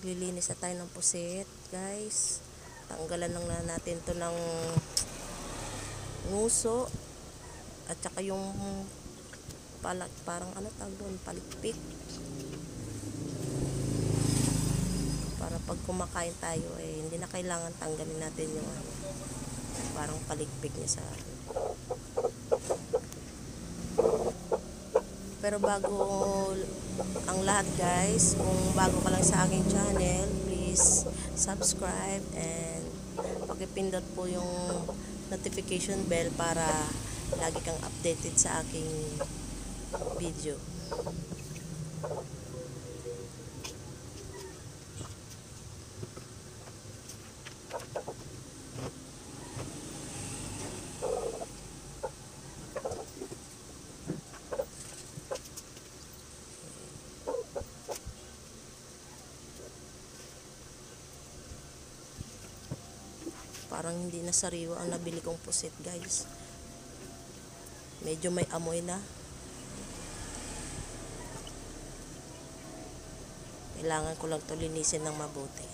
Maglilinis na tayo ng pusit, guys. Tanggalan lang na natin to ng nguso at saka yung parang ano tawag doon, palikpik, para pag kumakain tayo hindi na kailangan tanggalin natin yung parang palikpik niya sa Pero bago ang lahat, guys, kung bago ka lang sa aking channel, please subscribe and pakipindot po yung notification bell para lagi kang updated sa aking video. Parang hindi na sariwa ang nabili kong pusit, guys. Medyo may amoy na. Kailangan ko lang ito linisin ng mabuti.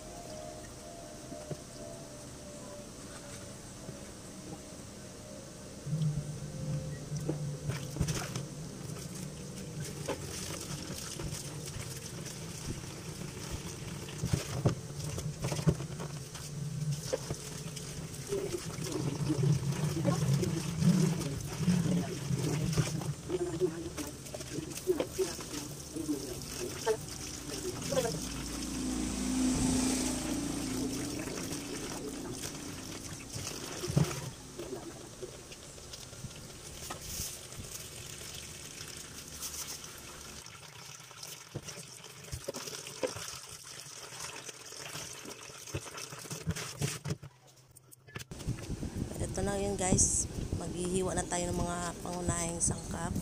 Ito na yun, guys. Maghihiwa na tayo ng mga pangunahing sangkap.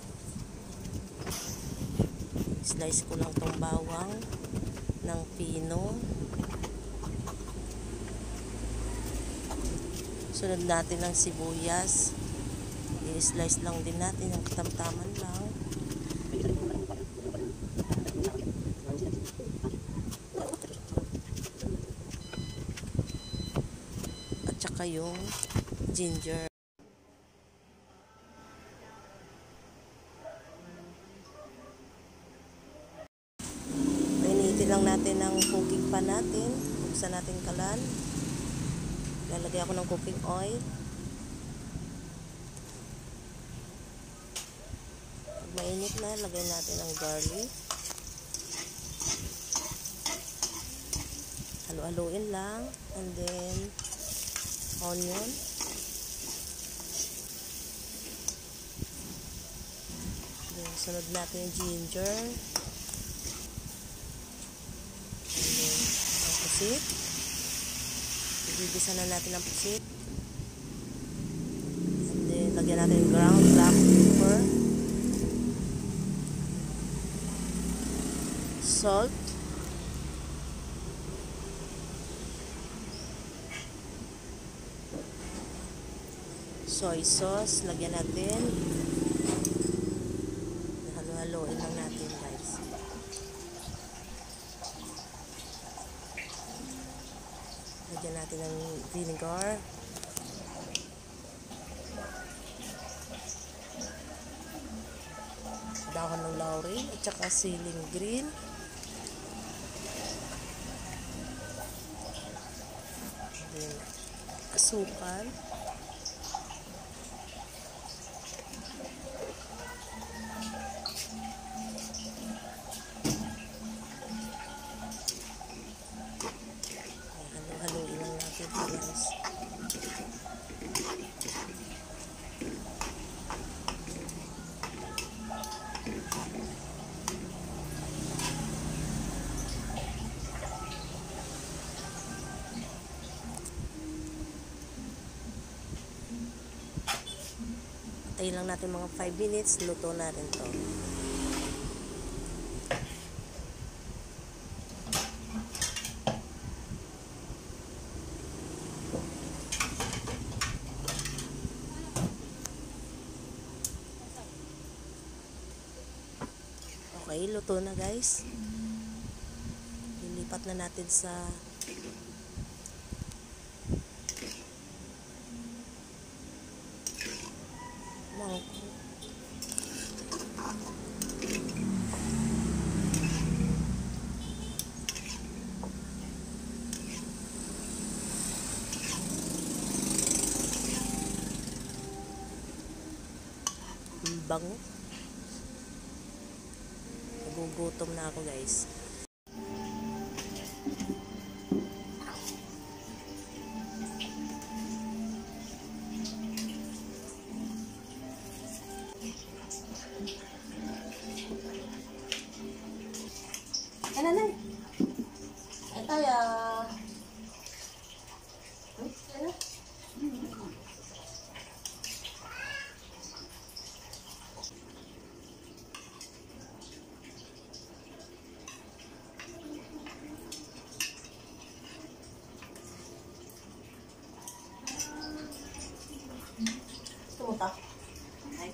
Slice ko lang tong bawang ng pino. Sunod natin ng sibuyas. I-slice lang din natin ng katamtaman lang. At saka yung ginger. Painitin lang natin ang cooking pan natin. Buksan natin kalan. Lalagay ako ng cooking oil. Pag mainit na, lagay natin ang garlic. Halo-haloin lang. And then onion. Then sunod natin yung ginger. And then ang pusit. Igigisa na natin ang pusit. And then lagyan natin yung ground black pepper, salt, soy sauce, lagyan natin. Halo-haloin lang natin, guys. Lagyan natin ng vinegar. Dahon ng laurel at saka siling green. Then asukal. Halo-haloin lang natin, guys. Tayo lang natin mga 5 minutes, luto na rin to. Okay, luto na, guys. ilipat na natin sa mangkok. Bango. Nagugutom na ako, guys. Ano na? Ay tayo. Ano? Tumuta. Ay.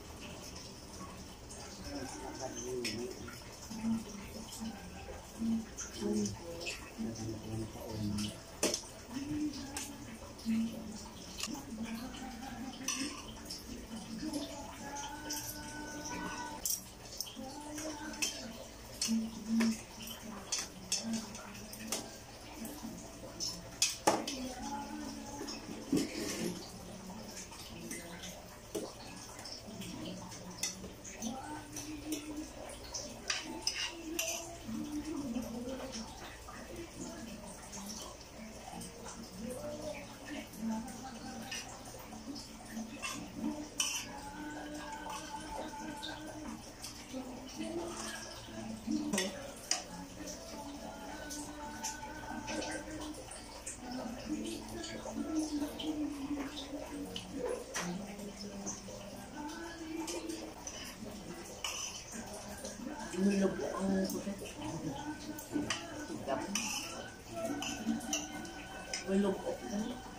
Nilog ang puset. Tigap. Nilog.